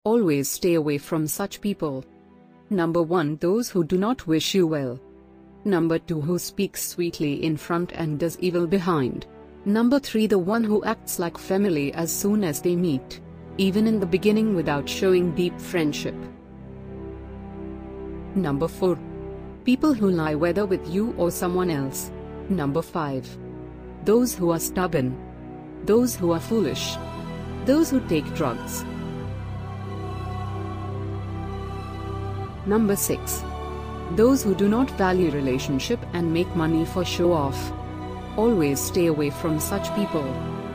Always stay away from such people. Number 1. Those who do not wish you well. Number 2. Who speaks sweetly in front and does evil behind. Number 3. The one who acts like family as soon as they meet, even in the beginning, without showing deep friendship. Number 4. People who lie, whether with you or someone else. Number 5. Those who are stubborn. Those who are foolish. Those who take drugs. Number 6. Those who do not value relationship and make money for show off. Always stay away from such people.